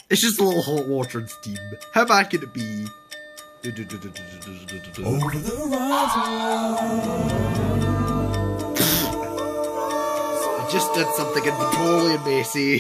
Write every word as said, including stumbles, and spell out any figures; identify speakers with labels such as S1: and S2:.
S1: It's just a little hot water and steam. How bad can it be?
S2: Over the horizon.
S1: I just did something totally messy.